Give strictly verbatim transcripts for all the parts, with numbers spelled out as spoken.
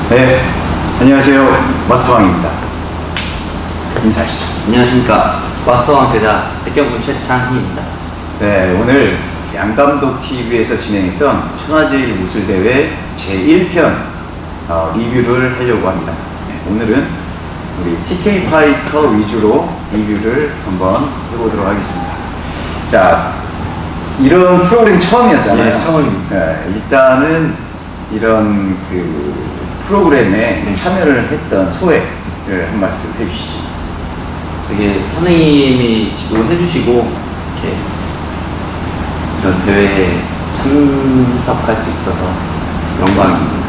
네, 안녕하세요. 마스터왕입니다. 인사하시죠. 안녕하십니까. 마스터왕 제자 백경군 최창희입니다. 네, 오늘 양감독티비에서 진행했던 천하제일 무술대회 제일 편 어, 리뷰를 하려고 합니다. 네, 오늘은 우리 티케이 파이터 위주로 리뷰를 한번 해보도록 하겠습니다. 자, 이런 프로그램 처음이었잖아요. 네, 처음입니다. 네, 일단은 이런 그 프로그램에 네. 참여를 했던 소회를 한 말씀 해주시죠. 되게 선생님이 지도해 주시고 이렇게 이런 대회에 참석할 수 있어서 영광입니다.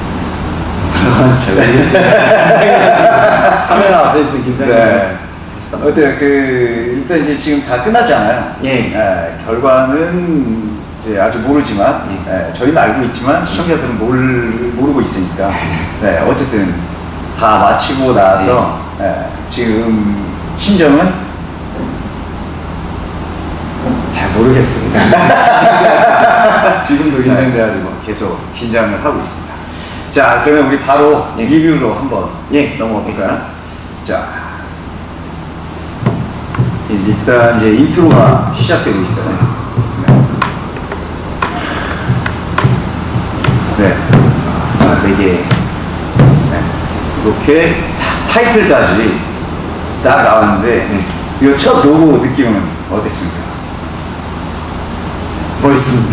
잘 모르겠습니다. 카메라 앞에 있으면 긴장이 네. 어때요? 그 일단 이제 지금 다 끝났잖아요. 예. 예, 결과는 이제 아직 모르지만 예. 예, 저희는 알고 있지만 시청자들은 모르, 모르고 있으니까 네, 어쨌든 다 마치고 나서 예. 예, 지금 심정은 잘 모르겠습니다. 지금도 긴장돼가지고 계속 긴장을 하고 있습니다. 자, 그러면 우리 바로 예. 리뷰로 한번 예. 넘어가 볼까요? 자, 일단 이제 인트로가 시작되고 있어요. 네. 아, 되게 네. 이렇게 타, 타이틀까지 딱 나왔는데, 네. 이거 첫 로고 느낌은 어땠습니까? 멋있습니다.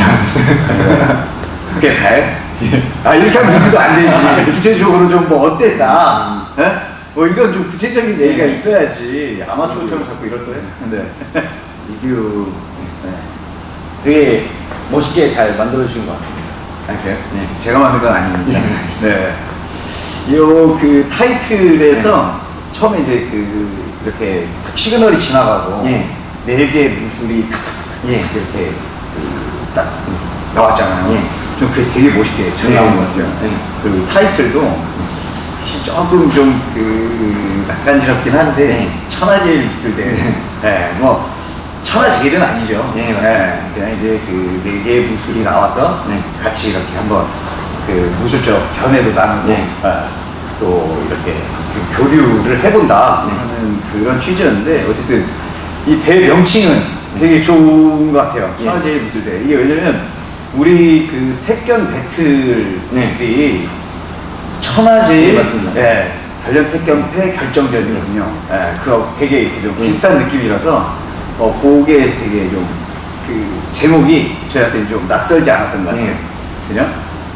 그게 다요? 아, 이렇게 하면 리뷰도 안 되지. 구체적으로 좀 뭐 어땠다. 네? 뭐 이런 좀 구체적인 얘기가 네. 있어야지. 아마추어처럼 자꾸 이럴 거예요. 네. 리뷰 네. 되게 멋있게 잘 만들어주신 것 같습니다. 아, 그래요? 네. 제가 만든 건 아닙니다. 네. 네. 요 그 타이틀에서 처음에 이제 그 이렇게 탁 시그널이 지나가고 네. 네 개 무술이 탁탁탁탁 네. 이렇게 그 딱 나왔잖아요. 네. 좀 그게 되게 멋있게 잘 네. 나온 것 같아요. 네. 그리고 타이틀도 사실 조금 좀 그 낯간지럽긴 한데 네. 천하제일 무술대회. 네. 네. 뭐 천하제일은 아니죠. 네, 맞습니다. 그냥 이제 그 네 개 무술이 나와서 네. 같이 이렇게 한번 그 무술적 견해도 나누고 네. 어, 또 이렇게 그 교류를 해본다 네. 하는 그런 취지였는데 어쨌든 이 대회 명칭은 되게 좋은 것 같아요. 네. 천하제일 무술대회. 이게 왜냐면 우리 그 태권 배틀이 네. 천하제일 네, 맞습니다. 예, 결련 태권패 결정전이거든요. 예, 그거 되게 좀 네. 비슷한 느낌이라서 어, 그게 되게 좀 그 제목이 저희한테 좀 낯설지 않았던 것 같아요. 네. 그죠?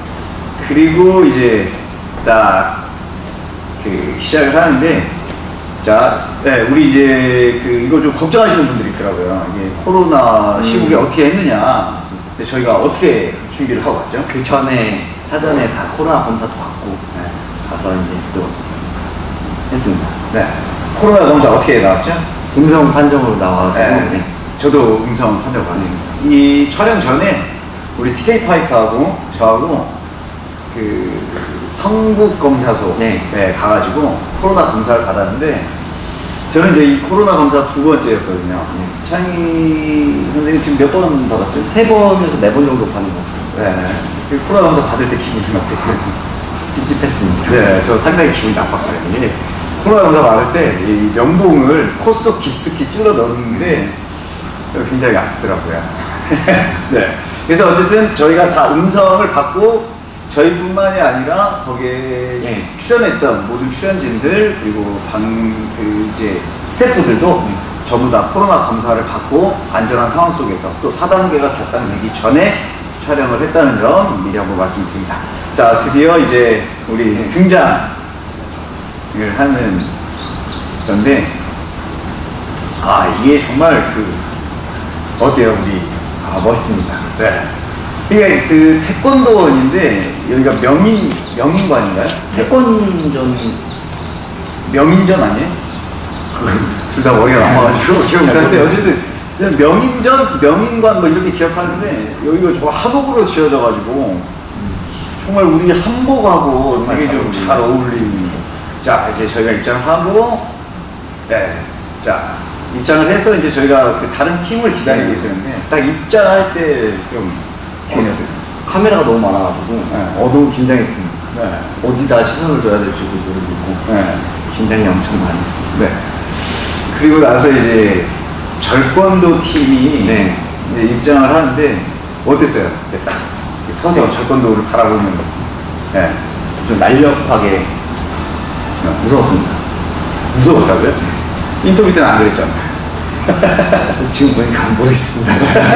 그리고 이제 딱 그 시작을 하는데 자, 네, 우리 이제 그 이거 좀 걱정하시는 분들이 있더라고요. 이게 코로나 음. 시국에 어떻게 했느냐. 근데 저희가 어떻게 준비를 하고 왔죠? 그 전에 사전에 다 코로나 검사도 받고 네. 가서 이제 또 했습니다. 네. 코로나 검사 어떻게 나왔죠? 음성 판정으로 나와가지고 네. 네. 저도 음성 판정 받았습니다. 이 촬영 전에 우리 티케이 파이터하고 저하고 그 성북 검사소 네. 에 가가지고 코로나 검사를 받았는데 저는 이제 이 코로나 검사 두 번째였거든요. 네. 창희 선생님 지금 몇 번 받았죠? 세 번에서 네 번 정도 받은 것 같아요. 네. 그 코로나 검사 받을 때 기분이 어땠어요? 찝찝했습니다. 네, 저 상당히 기분이 나빴어요. 이게 코로나 검사 받을 때 이 명봉을 코 속 깊숙이 찔러 넣었는데 굉장히 아프더라고요. 네. 그래서 어쨌든 저희가 다 음성을 받고 저희뿐만이 아니라 거기에 예. 출연했던 모든 출연진들 그리고 방 그 이제 스태프들도 음. 전부 다 코로나 검사를 받고 안전한 상황 속에서 또 사 단계가 격상되기 전에 촬영을 했다는 점 미리 한번 말씀드립니다. 자, 드디어 이제 우리 네. 등장을 하는 건데 아, 이게 정말 그 어때요, 우리? 아, 멋있습니다. 네. 이게 그 태권도원인데 여기가 명인 명인관인가요? 태권전이 명인전 아니에요? 둘 다 머리가 남아가지고 기억 못하는데 어쨌든 그냥 명인전, 명인관 뭐 이렇게 기억하는데 여기가 저 한옥으로 지어져가지고 정말 우리 한복하고 되게 좀 잘 어울리는. 자, 이제 저희가 입장을 하고 네, 자 입장을 해서 이제 저희가 그 다른 팀을 기다리고 있었는데 딱 입장할 때 좀 카메라가 너무 많아가지고 네. 어, 너무 긴장했습니다. 네. 어디다 시선을 둬야 될지도 모르고 네. 긴장이 엄청 많이 했어요. 네. 그리고 나서 이제 절권도 팀이 네. 이제 입장을 하는데 어땠어요? 네, 딱 서서 네. 절권도를 바라보는 네. 좀 날렵하게 무서웠습니다. 무서웠다고요? 인터뷰 때는 안 그랬잖아. 지금 보니까 안 보겠습니다.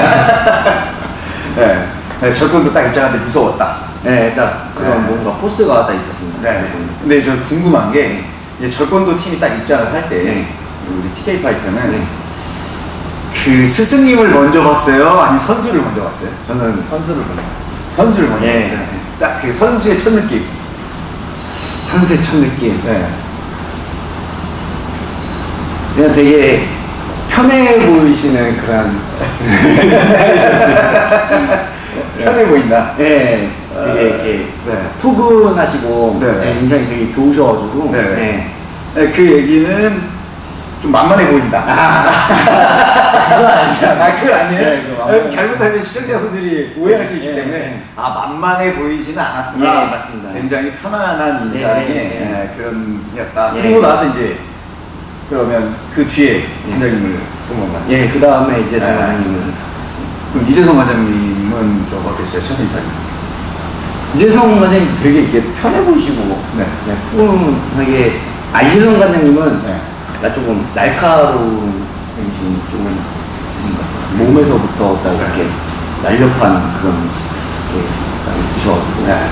네. 네, 절권도 딱 입장하는데 무서웠다. 네, 딱 그런 네. 뭔가 포스가 딱 있었습니다. 네. 근데 저 궁금한 게 이제 절권도 팀이 딱 입장을 할 때 네. 우리 티케이 파이터는 네. 그 스승님을 먼저 봤어요? 아니면 선수를 먼저 봤어요? 저는 선수를 먼저 봤습니다. 선수를 먼저 네. 봤어요. 딱 그 선수의 첫 느낌. 선수의 첫 느낌. 네. 그냥 되게 편해 보이시는 그런 편해 보인다. 네, 되게 이렇게 네. 푸근하시고 네. 네, 인상이 되게 좋으셔가지고 네. 네. 네, 그 얘기는 좀 만만해 보인다. 아, 그건 아니죠. 아, 그건 아니에요? 네, 그거 만만해. 잘못하면 시청자분들이 오해할 수 있기 네, 때문에 네. 아, 만만해 보이지는 않았으나 네, 맞습니다. 굉장히 편안한 네, 인상의 네, 네. 네, 그런 분이었다. 네. 그리고 나서 이제 그러면 그 뒤에 관장님을 본 건가요? 예, 그 다음에 이제 네. 관장님은 그럼 이재성 관장님은 좀 어땠어요? 첫 인상이? 이재성 관장님 되게 이렇게 편해 보이시고 네. 그냥 푸근하게 아 이재성 관장님은 네. 약간 조금 날카로운 정신이 조금 있으신 것 같아요. 몸에서부터 딱 이렇게 날렵한 그런 게 딱 있으셔가지고 네.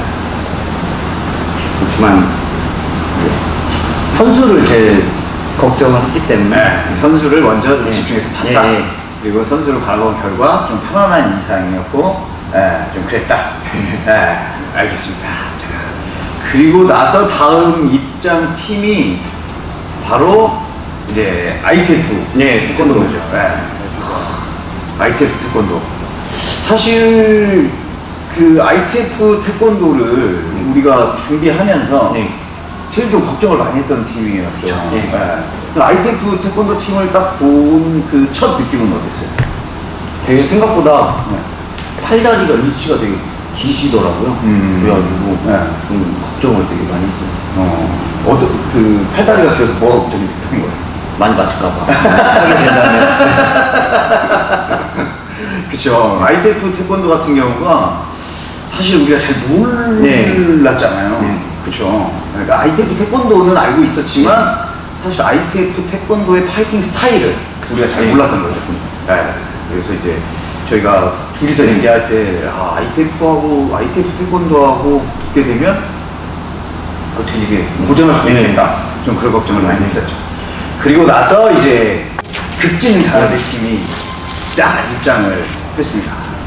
그렇지만 네. 선수를 제일 걱정을 했기 때문에 네. 선수를 먼저 네. 집중해서 봤다. 네. 그리고 선수를 바라본 결과 좀 편안한 인상이었고, 네, 좀 그랬다. 네, 알겠습니다. 자, 그리고 나서 다음 입장 팀이 바로 이제 아이티에프 네, 태권도죠. 네. 아이티에프 태권도. 사실 그 아이티에프 태권도를 우리가 준비하면서 네. 제일 좀 걱정을 많이 했던 팀이었죠. 그쵸. 네. 네. 아이티에프 태권도 팀을 딱 본 그 첫 느낌은 어땠어요? 되게 생각보다 네. 팔다리가 리치가 되게 기시더라고요. 음. 그래가지고 네. 좀 걱정을 되게 많이 했어요. 어, 어떤, 그, 팔다리가 길어서 뭐가 걱정이 됐던 거예요? 많이 맞을까봐. 하게 된다면. 그쵸. 아이티에프 태권도 같은 경우가 사실 우리가 잘 몰랐잖아요. 네. 그쵸. 그러니까 아이티에프 태권도는 알고 있었지만 사실 아이티에프 태권도의 파이팅 스타일을 우리가 잘 네. 몰랐던 거였습니다. 네. 그래서 이제 저희가 둘이서 얘기할 때, 아, 아이티에프하고, 아이티에프 태권도하고 붙게 되면 어떻게 이게 고전할 수 네. 있겠다. 좀 그런 걱정을 많이 했었죠. 그리고 나서 이제 극진 가라데 팀이 딱 입장을 했습니다.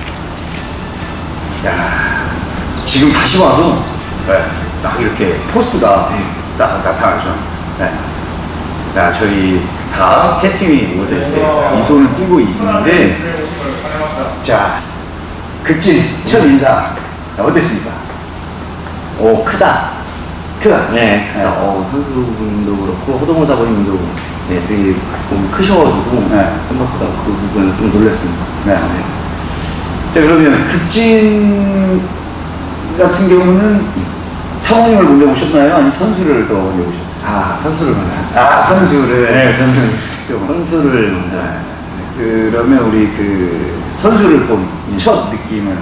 야, 지금 다시 봐도 네, 딱 이렇게 포스가 네. 딱 나타나죠. 네. 자, 저희 다 세 팀이 모여서 이렇게 이 손을 띄고 있는데, 자, 극진 첫 인사 어땠습니까? 오, 크다. 크다. 네. 네. 어, 선수분도 그렇고, 호동호 사부님도 네, 되게 몸이 크셔가지고, 네. 생각보다 그 부분은 좀 놀랐습니다. 네. 자, 그러면 극진 같은 경우는 사모님을 먼저 오셨나요? 아니면 선수를 더 먼저 오셨나요? 아, 선수를 먼저. 아, 선수를. 네, 저는 선수를 먼저. 네. 그러면 우리 그 선수를 본 첫 느낌은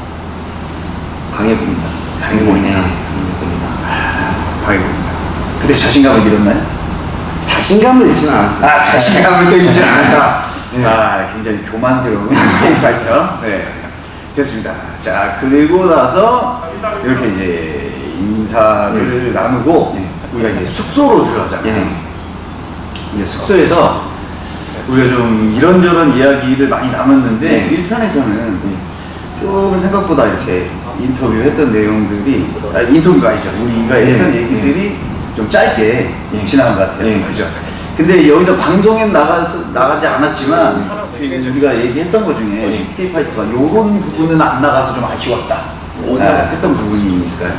강해 보인다. 강해 보인다. 네, 강해 보인다. 강해 보인다. 그때 자신감을 잃었나요? 자신감을 잃지는 않았어요. 아, 자신감을 또 잃지 않았다. 네. 아, 굉장히 교만스러운 게임파이터. 네. 좋습니다. 자, 그리고 나서 이렇게 이제 인사를 나누고 네. 우리가 이제 숙소로 들어가잖아요. 네. 이제 숙소에서 우리가 좀 이런저런 이야기를 많이 나눴는데 네. 일 편에서는 좀 생각보다 이렇게 인터뷰했던 내용들이 아, 인터뷰가 아니죠. 우리가 네. 했던 얘기들이 좀 짧게 네. 지나간 것 같아요. 네. 그죠? 근데 여기서 방송에 나가, 나가지 않았지만 우리가 얘기했던 것 중에 티케이 파이터가 이런 부분은 안 나가서 좀 아쉬웠다. 어디 네, 했던 부분이 있을까요?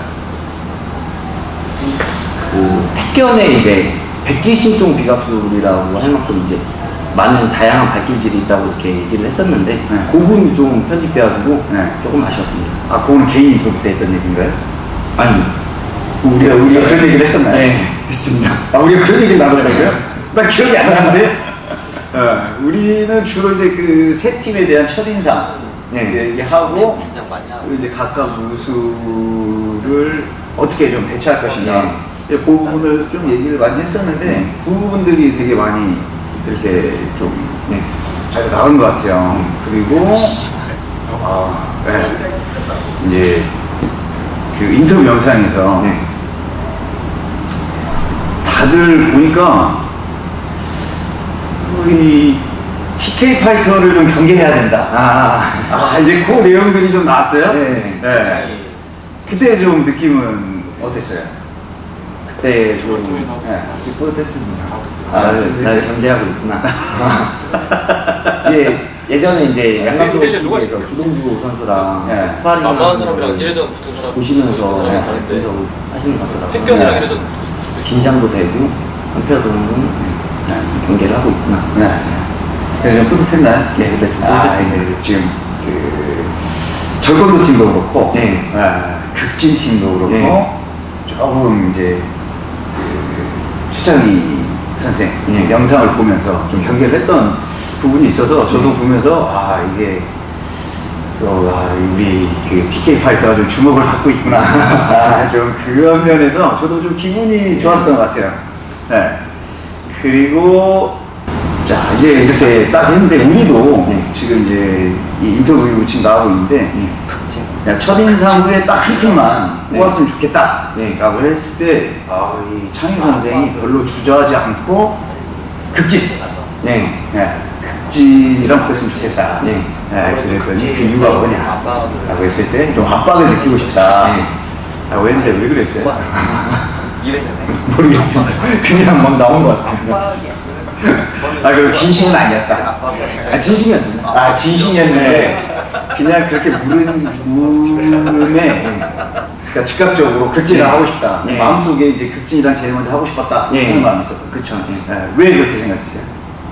그 택견에 이제 백기신종 비갑술이라고 할 만큼 이제 많은 다양한 발길질이 있다고 이렇게 얘기를 했었는데 네. 그 부분이 좀 편집돼가지고 네. 조금 아쉬웠습니다. 아, 그거는 개인 인터뷰 때 했던 얘기인가요? 아니 우리가 우리가 그런 얘기를 했었나요? 네, 했습니다. 아, 우리가 그런 얘기를 나누더라고요? 나 기억이 안 나는데. 어, 우리는 주로 이제 그 세 팀에 대한 첫인상 네. 얘기하고 그리고 이제 각각 무수를 어떻게 좀 대처할 것인가. 네. 그 부분을 좀 얘기를 많이 했었는데 네. 그 부분들이 되게 많이 이렇게 좀 네. 잘 나온 것 같아요. 그리고 아, 네. 이제 그 인터뷰 영상에서 네. 다들 보니까 우리 티케이 파이터를 좀 경계해야 된다. 아, 아 이제 그 내용들이 좀 나왔어요. 네. 네. 그때 좀 느낌은 어땠어요? 그때 좀 네. 뿌듯했습니다. 아, 아, 그랬어요? 날 경계하고 있구나. 예, 예전에 이제 양감독 쪽에서 주동주 선수랑 네. 스파링 만만한 사람이랑 이래전 붙은 사람 보시면서 붙은 사람이 네, 다른데 분석을 하시는 것 같더라고요. 태견이랑 네. 이래전 붙을 수도 있고. 긴장도 되고 한편으로는 네. 경계를 하고 있구나. 네. 그래서 좀 뿌듯했나요? 네, 그때 좀 아, 뿌듯했습니다. 네. 지금 그 절권도 팀도 그렇고, 네. 아, 극진 팀도 그렇고, 네. 조금 이제 그 최창희 선생 네. 영상을 보면서 좀 경계를 했던 부분이 있어서 저도 네. 보면서 아 이게 또 아, 우리 그 티케이 파이터가 좀 주목을 받고 있구나. 아, 좀 그런 면에서 저도 좀 기분이 좋았던 것 같아요. 네. 그리고 자 이제 이렇게 딱 했는데 우리도 네. 지금 이제 이 인터뷰 지금 나오고 있는데 네. 야, 첫인상 후에 딱 한 팀만 네. 뽑았으면 좋겠다 네. 라고 했을 때 아, 이 창희 선생이 별로 주저하지 않고 극진 네. 네, 극진이랑 붙었으면 좋겠다. 네. 네, 그랬더니 그 이유가 뭐냐 라고 했을 때 좀 압박을 느끼고 싶다 네. 라고 했는데 왜 그랬어요? 모르겠습니다. 그냥 막 나온 것 같습니다. 아 그리고 진심은 아니었다. 아, 진심이었습니다. 아 진심이었는데 그냥 그렇게 물은 물음에 그러니까 즉각적으로 극진을 네. 하고 싶다. 네. 마음속에 이제 극진이랑 제일 먼저 하고 싶었다 네. 하는 마음이 있었어. 그쵸. 네. 네, 왜 그렇게 생각했어요?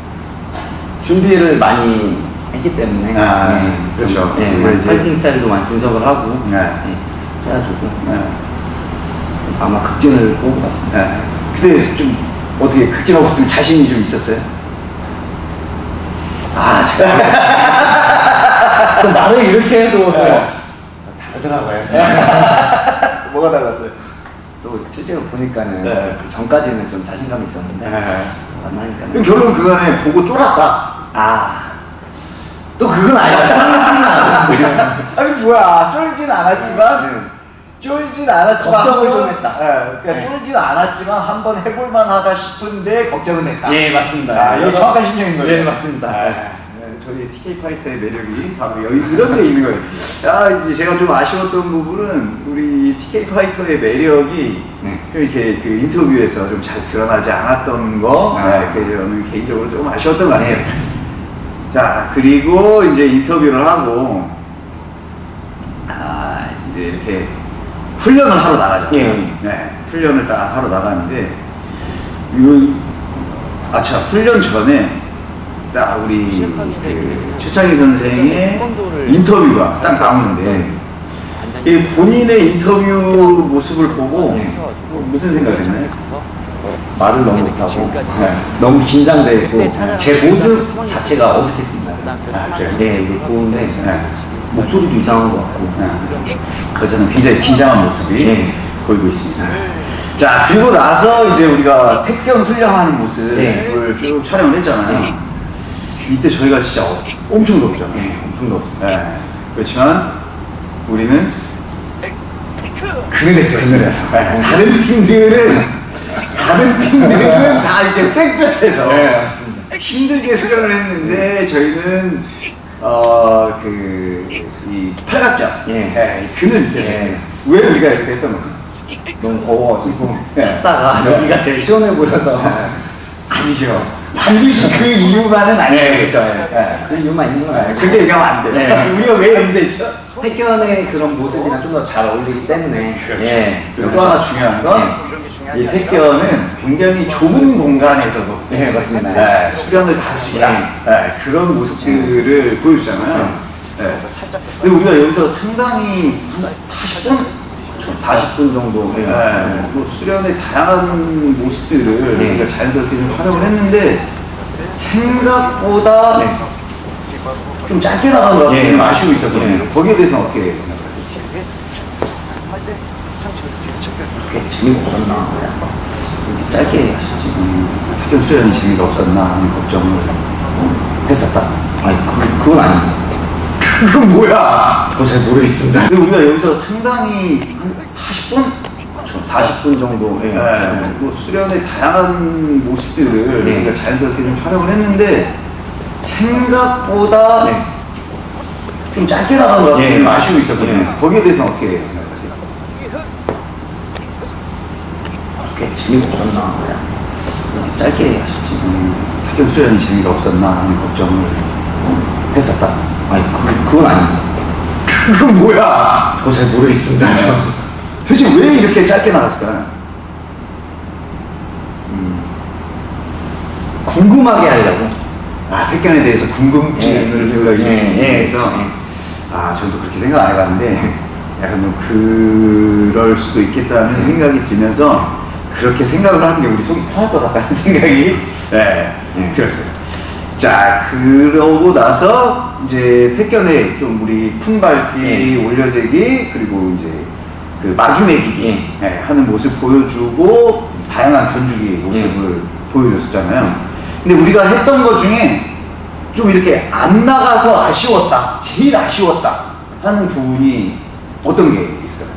준비를 많이 했기 때문에. 아, 네. 그렇죠. 네, 그리고 이제- 파이팅 스타일도 많이 분석을 하고. 네. 네. 해가지고. 네. 그래서 아마 극진을 뽑은 것 같습니다. 네. 그때 좀 어떻게 극진하고 좀 자신이 좀 있었어요? 아, 잘 모르겠어요. 또 말을 이렇게 해도 또 네. 다르더라고요. 뭐가 달랐어요? 또 실제로 보니까는 네. 그 전까지는 좀 자신감이 있었는데 네. 만나니까는 그럼 결론 그간에 보고 쫄았다. 아, 또 그건 아니야. 아니 뭐야 쫄진 않았지만 쫄진 않았지만 걱정을 한번- 좀 했다. 예, 그러니까 네. 쫄진 않았지만 한번 해볼만하다 싶은데 걱정은 했다. 예, 맞습니다. 아, 이게 정확한 심정인 거죠. 네, 맞습니다. 아, 네, 저희 티케이 파이터의 매력이 바로 여기 이런 데 있는 거예요. 아, 이제 제가 좀 아쉬웠던 부분은 우리 티케이 파이터의 매력이 네. 좀 이렇게 그 인터뷰에서 좀 잘 드러나지 않았던 거, 아. 네, 그게 저는 개인적으로 좀 아쉬웠던 것 같아요. 네. 자, 그리고 이제 인터뷰를 하고, 아, 이제 이렇게 훈련을 하러 나가죠. 예. 네, 훈련을 딱 하러 나가는데, 요, 아차, 훈련 전에 딱 우리 그 최창희 선생의 인터뷰가 딱 나오는데, 이 본인의 인터뷰 모습을 보고 네. 무슨 생각을 했나요? 말을 너무 못하고 네. 너무 긴장돼 있고 제 모습 자체가 어색했습니다. 아, 그래요? 네, 이걸 보는데 네. 목소리도 이상한 것 같고. 네. 그렇잖아요. 굉장히 긴장한 모습이 네. 보이고 있습니다. 자, 그리고 나서 이제 우리가 택견 훈련하는 모습을 네. 쭉 촬영을 했잖아요. 이때 저희가 진짜 어- 엄청 덥잖아요. 네, 엄청 더웠습니다. 네. 그렇지만 우리는 그늘에서 그늘에서 네. 다른 팀들은 다른 팀들은 다 이렇게 빽빽해서 네, 맞습니다. 힘들게 수련을 했는데 저희는 어그이 팔각정 예. 네, 이 그늘 밑에서 예. 했어요. 왜 우리가 여기서 했던 건가? 너무 더워가지고 네. 찾다가 여기가 제일 시원해 보여서 아니죠. 반드시 그 이유만은 아니겠죠. 네. 그 이유만 있는 건 네, 아니고 그렇게 얘기하면 안 돼요. 네. 우리가 왜 여기서 했죠? 태견의 그런 모습이랑 좀 더 잘 어울리기 때문에 예. 그리고 또 하나 중요한 건 이 택견은 굉장히 좁은 공간에서도 네, 맞습니다. 네, 수련을 다 할 수 있다. 네, 그런 모습들을 보여주잖아요. 네. 근데 우리가 여기서 상당히 한 사십 분 사십 분 정도. 네. 네. 뭐 수련의 다양한 모습들을 네. 우리가 자연스럽게 좀 활용을 했는데 생각보다 네. 좀 짧게 나간 것 같아요. 네. 좀 아쉬워 있었거든요. 네. 거기에 대해서는 어떻게 생각하세요? 그렇게 재미가 없었나? 이렇게 짧게 하셨지. 음, 태견 수련이 재미가 없었나 하는 걱정을 했었다. 아니, 그, 그건 아니에요. 그건 뭐야? 그거 잘 모르겠습니다. 근데 우리가 여기서 상당히 한 사십 분? 그렇죠. 사십 분 정도. 예. 네. 뭐 수련의 다양한 모습들을 네. 우리가 자연스럽게 좀 촬영을 했는데 생각보다 네. 좀 짧게 나간 것 같아요. 네. 좀 아쉬워 있었거든요. 네. 거기에 대해서는 어떻게 생각하세요? 그렇게 재미가 없었나? 이렇게 짧게 하셨지. 음, 태견 수련이 재미가 없었나 하는 걱정을 했었다. 아니, 그, 그건 아니에요. 그건 뭐야? 그거 잘 모르겠습니다. 도대체 왜 이렇게 짧게 나갔을까요? 음, 궁금하게 하려고. 아, 태견에 대해서 궁금증을 우리가 예, 예, 위해서 예. 아, 저도 그렇게 생각 안 해봤는데 약간 뭐 그럴 수도 있겠다는 생각이 들면서 그렇게 생각을 하는 게 우리 속이 편할 것 같다는 생각이 네, 네. 들었어요. 자, 그러고 나서 이제 태견에 좀 우리 품밟기, 네. 올려재기, 그리고 이제 그 마주매기기 네. 네, 하는 모습 보여주고 다양한 견주기 모습을 네. 보여줬었잖아요. 근데 우리가 했던 것 중에 좀 이렇게 안 나가서 아쉬웠다, 제일 아쉬웠다 하는 부분이 어떤 게 있을까요?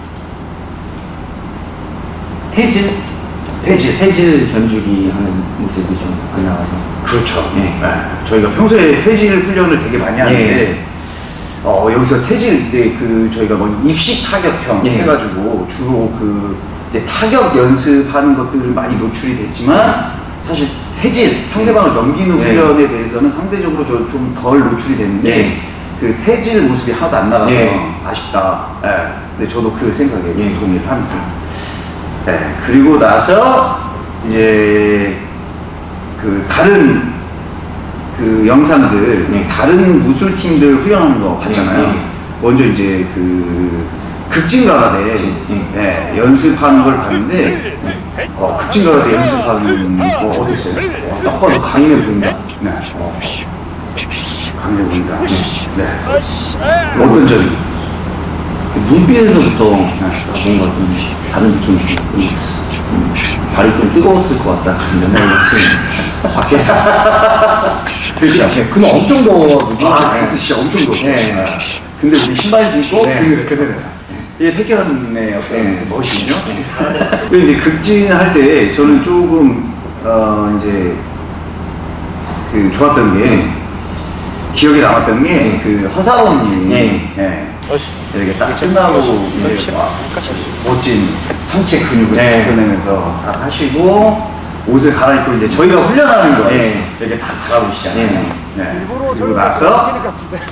태질? 태질. 태질 견주기 하는 모습이 좀 안 나와서. 그렇죠. 네. 네. 저희가 평소에 태질 훈련을 되게 많이 하는데, 네. 어, 여기서 태질, 이제 그, 저희가 뭐 입식 타격형 네. 해가지고 주로 그, 이제 타격 연습하는 것들이 좀 많이 노출이 됐지만, 사실 태질, 상대방을 넘기는 네. 훈련에 대해서는 상대적으로 좀 덜 노출이 됐는데, 네. 그 태질 모습이 하나도 안 나가서 네. 아쉽다. 네. 근데 저도 그 생각에 네. 동의를 합니다. 네. 그리고 나서, 이제, 그, 다른, 그 영상들, 네. 다른 무술팀들 훈련하는 거 봤잖아요. 네. 먼저 이제 그, 극진가라데 네. 네. 연습하는 걸 봤는데, 어, 극진가라데 연습하는 거 어땠어요? 어, 딱 봐도 강인해 보인다. 네. 어. 강인해 보인다. 네. 네. 어떤 점이? 눈빛에서부터 뭔가 좀 다른 느낌이 있어요. 음, 발이 좀 뜨거웠을 것 같다. 지금 맨날 같이 밖에서. 그렇죠. 근데 엄청 더워가지고. 아, 그때 진짜 엄청 더워. 네. 네. 근데 우리 신발 신고 네. 그대로 그대로. 이게 태견의 어떤 네. 멋이죠. 그리고 이제 극진할 때 저는 조금 어 이제 그 좋았던 게 네. 기억에 남았던 게 그 허사원님이 네. 네. 이렇게 딱 끝나고 이제 막 멋진 상체 근육을 네. 드러내면서 딱 하시고 옷을 갈아입고 이제 저희가 훈련하는 거 네. 이렇게 다 갈아보시잖아요. 네. 네. 그리고 나서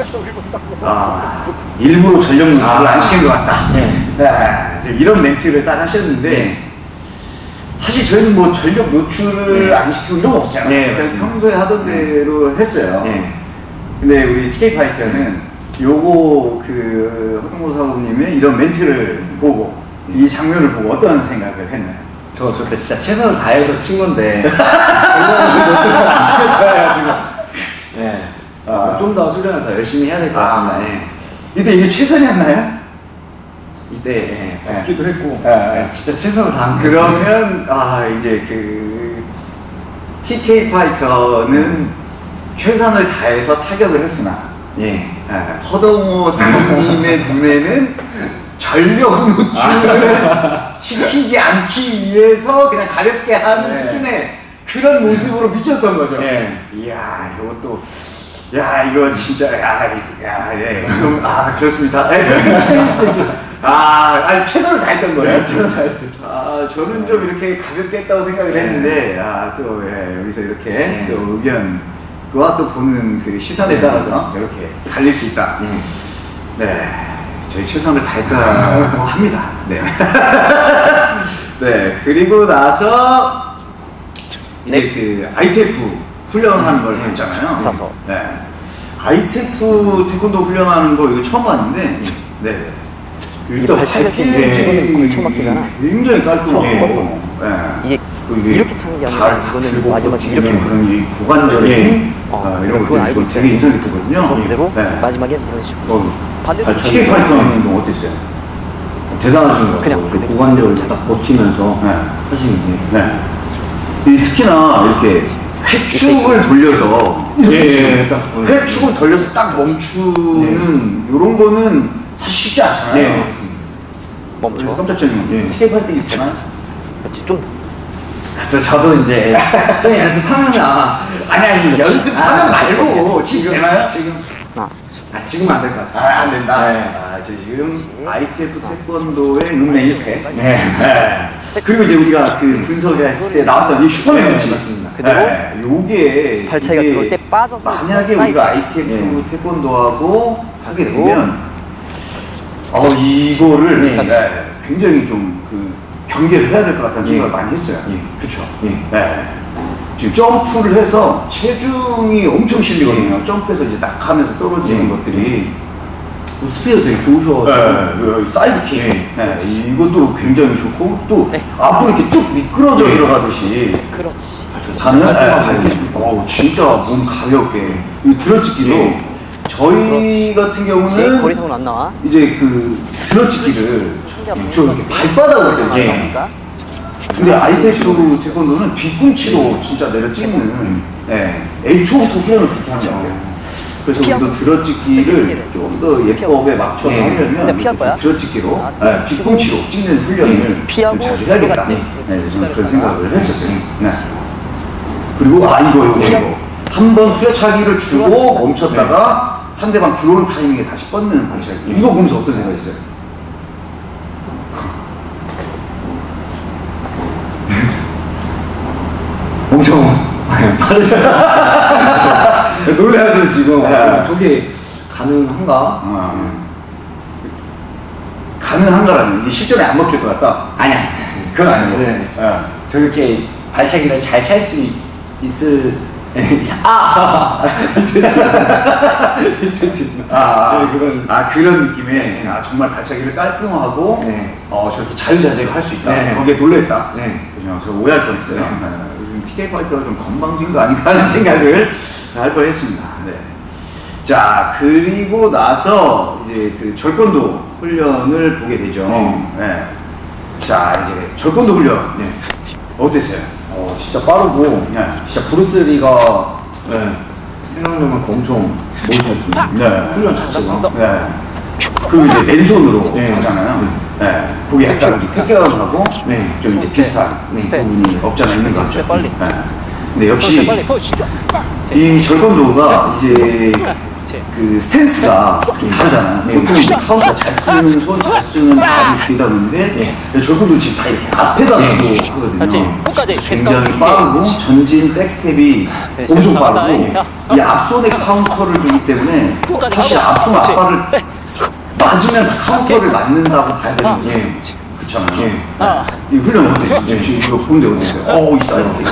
아 일부러 전력 노출을 아, 안 시킨 것 같다. 네. 네. 이런 멘트를 딱 하셨는데 네. 사실 저희는 뭐 전력 노출을 네. 안 시키고 이런 거 없잖아요. 네, 그냥 평소에 하던 대로 했어요. 네. 근데 우리 티케이 파이터는 요거 그 허동모 사부님의 이런 멘트를 보고 이 장면을 보고 어떤 생각을 했나요? 저 저때 진짜 최선을 다해서 친 건데 결국은 노출을 안 시켰어가지고 네. 아, 좀 더 수련을 더 열심히 해야 될 것 같습니다. 아, 네. 이때 이게 최선이었나요? 이때 예, 덥기도 네. 했고 네. 네, 진짜 최선을 다한 거 그러면 아 이제 그 티케이 파이터는 음. 최선을 다해서 타격을 했으나 예. 예. 허동호 사모님의 눈에는 전력 노출을 아. 시키지 않기 위해서 그냥 가볍게 하는 네. 수준의 그런 모습으로 비쳤던 거죠. 네. 이야, 이것도, 야, 이거 진짜, 야, 야, 예. 그럼, 아, 그렇습니다. 예, 아, 아니, 최선을 다했던 거예요. 최선을 다했어요. 아, 저는 좀 이렇게 가볍게 했다고 생각을 네. 했는데, 아, 또, 예, 여기서 이렇게 네. 또 의견, 그와 또 보는 그 시선에 네. 따라서 이렇게 갈릴 수 있다. 네. 네. 저희 최선을 다했다고 합니다. 네. 네. 그리고 나서 이제 네. 그 아이티에프 훈련하는 걸 했잖아요. 다섯. 네. 아이티에프 태권도 훈련하는 거 이거 처음 봤는데, 네. 일단 발차기가 발길이 이거는 걸쳐 맞기잖아. 굉장히 깔끔하고 어, 예. 이게 그 이렇게 차는 게 아니라 이거는 마지막에 이렇게 그런 이 고관절의 예. 힘 어, 아, 이런 그건 것들이 알고 좀 있어요. 되게 인상 깊거든요. 그래서 그대로 네. 마지막에 이런 식으로 어, 반대로 티켓 파이터는 좀 어땠어요? 대단하신 것 그냥 같아요. 그 그대로 고관절을 차기. 딱 버티면서 네. 하시는 게. 네. 이 특히나 이렇게 회축을 돌려서 예, 이렇게 예, 지금 딱. 회축을 돌려서 딱 멈추는 이런 거는 사실 쉽지 않잖아요. 네. 그래서 멈춰. 깜짝적인 예. 티켓 파이팅이 되나요? 그렇지 좀 또 저도 이제 좀 연습하면 아 아니 아니 연습하면 아, 말고 지금 되나요? 지금 아, 아 지금은 안 될 것 같습니다. 아, 안 된다. 네. 아, 저 지금 아이티에프 태권도의 읍내 일 패. 네. 네. 그리고 이제 우리가 그 분석했을 때 나왔던 이 슈퍼맨 네, 펀치. 맞습니다. 그대로 네, 요게 발차기가 이게 들어올 때 빠져서 만약에 사이드. 우리가 아이티에프 네. 태권도하고 하게 되면 어 이거를 네. 네, 굉장히 좀 그 경계를 해야 될 것 같다는 예. 생각을 많이 했어요. 예. 그렇죠. 예. 네. 지금 점프를 해서 체중이 엄청 실리거든요. 점프해서 이제 낙하면서 떨어지는 예. 것들이 스피드 되게 좋으셔. 네, 그 사이드킥. 네. 네, 이것도 굉장히 좋고 또 네. 앞으로 이렇게 쭉 미끄러져 네. 들어가듯이 그렇지. 가는 네. 어우 진짜 몸 가볍게 이 들어치기도 네. 저희 같은 제 경우는 거리상으로 안 나와. 이제 그 들어치기를 신기하다. 좀 이렇게 발바닥으로 안 이제 나오니까. 근데 아이테크 태권도는 뒤꿈치로 진짜 내려 찍는 네, 애초부터 훈련을 그렇게 하는 것 같아요. 그래서 우리도 들어찍기를 좀 더 예법에 맞춰서 네. 하려면 근데 피할 거야? 들어찍기로 아, 네, 뒤꿈치로 찍는 훈련을 피하고 좀 자주 해야겠다. 네. 네, 저는 그런 생각을 했었어요. 네. 그리고 아 이거 이거 이거 한 번 후려차기를 주고 멈췄다가 상대방 들어오는 타이밍에 다시 뻗는 발차기. 이거 보면서 어떤 생각이었어요? 엄청 빠르시다. 놀래가지고 지금 네. 저게 가능한가? 아, 가능한가라는 이게 실전에 안 먹힐 것 같다. 아니야. 그건 아니고. 네. 예. 저렇게 발차기를 잘 찰 수 있을 아 있을 수 있을 수 있는 아, 네, 그런 아 그런 느낌의 아 정말 발차기를 깔끔하고 네. 어 저렇게 자유자재로 할 수 있다. 네. 거기에 놀랬다. 네. 그죠? 저 오해할 뻔했어요. 아, 요즘 티켓 파이터가 좀 건방진 거 아닌가 하는 생각을 할 뻔했습니다. 네. 자 그리고 나서 이제 그 절권도 훈련을 보게 되죠. 네. 네. 자 이제 절권도 훈련 네. 어땠어요? 어 진짜 빠르고 네. 진짜 브루스리가 네. 생각나만큼 엄청 멋있었습니다. 네. 훈련 자체가 네. 그리고 이제 맨손으로 네. 하잖아요. 네. 거기 약간 우리 쾌감하고 네. 좀 이제 비슷한 스텝. 부분이 없잖아 있는 것 같죠. 스텝 빨리. 네. 근데 역시 빨리 푸시. 이 절권도가 이제 그렇지. 그 스탠스가 좀 다르잖아요. 네. 보통 이제 카운터 잘 쓰는 손 잘 쓰는 발이 되다 보는데 절권도 지금 다 이렇게 앞에다 네. 놓고 그렇지. 하거든요. 끝까지 굉장히 빠르고 전진 백스텝이 됐어. 엄청 간다. 빠르고 야. 이 앞손에 카운터를 두기 때문에 끝까지 사실 가고. 앞손 그렇지. 앞발을 맞으면 다 카운터를 맞는다고 봐야 되는 예. 거예요. 그렇잖아요. 예. 아. 이 훈련 어땠어요? 지금 이거 보는데 어땠어요? 어, 이 사이드 네.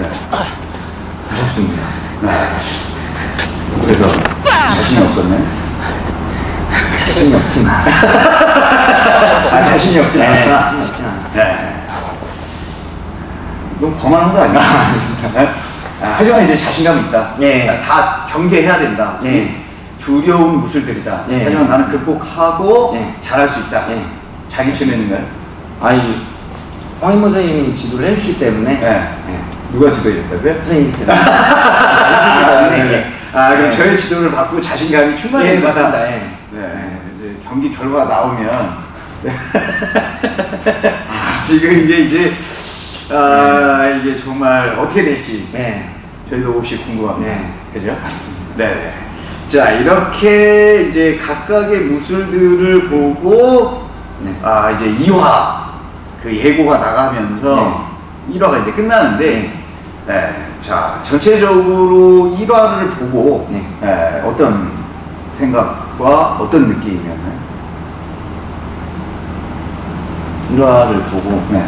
무섭습니다. 네. 그래서 자신이 없었네. 자신이 없진 않아. 아, 자신이 없지 네, 않았다. 자신이 없진 않아. 네. 너무 거만한 거 아니야? 네? 아, 하지만 이제 자신감이 있다. 네. 다 경계해야 된다. 네. 두려운 무술들이다. 네. 하지만 나는 극복하고 네. 잘할 수 있다. 네. 자기 최면인가요? 아니 황인모 선생님이 지도를 해주시기 때문에 네. 네. 누가 지도해줬다고요? 선생님께서 네. 아, 그럼 네. 저의 지도를 받고 자신감이 충만히 예, 있었다. 맞습니다. 예. 네. 이제 경기 결과가 나오면 네. 지금 이게 이제 아, 이게 정말 어떻게 될지 네. 저희도 혹시 궁금합니다. 네. 그죠? 네. 자, 이렇게 이제 각각의 무술들을 보고 네. 아, 이제 이 화 그 예고가 나가면서 일 화가 이제 끝나는데 네. 자, 전체적으로 일 화를 보고 네. 네, 어떤 생각과 어떤 느낌이었나요? 일 화를 보고 네.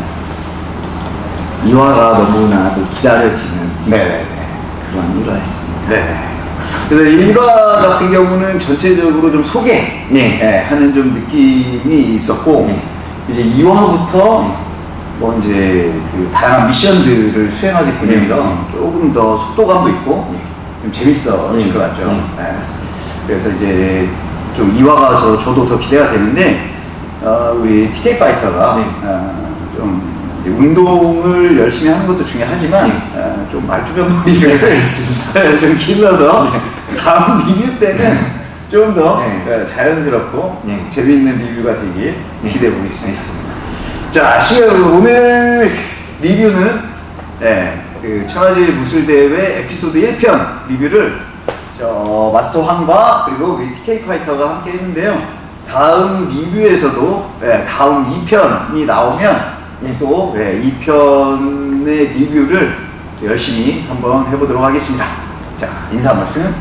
이 화가 너무나도 기다려지는 네네네. 그런 일 화였습니다. 네. 그래서 일 화 같은 경우는 전체적으로 좀 소개 네. 예, 하는 좀 느낌이 있었고 네. 이제 이 화부터 뭐 이제 그 다양한 미션들을 수행하게 되면서 네. 조금 더 속도감도 있고 네. 좀 재밌어질 네. 것 같죠. 네. 예. 그래서 이제 좀 이 화가 저, 저도 더 기대가 되는데 어, 우리 티케이 파이터가 네. 어, 좀 이제 운동을 열심히 하는 것도 중요하지만 네. 어, 좀 말주변머리를 좀 길러서 다음 리뷰 때는 좀 더 네. 자연스럽고 네. 재미있는 리뷰가 되길 네. 기대해 보겠습니다. 자, 시간 오늘 리뷰는 네, 그 천하제일 무술대회 에피소드 일 편 리뷰를 저 마스터 황과 그리고 우리 티케이 파이터가 함께 했는데요. 다음 리뷰에서도 네, 다음 이 편이 나오면 네. 또 네, 이 편의 리뷰를 열심히 한번 해보도록 하겠습니다. 자, 인사 한 말씀.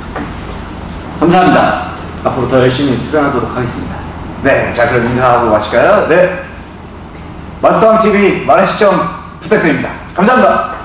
감사합니다. 앞으로 더 열심히 수련하도록 하겠습니다. 네, 자 그럼 인사하고 마실까요? 네, 마스터왕 티비 많은 시청 부탁드립니다. 감사합니다.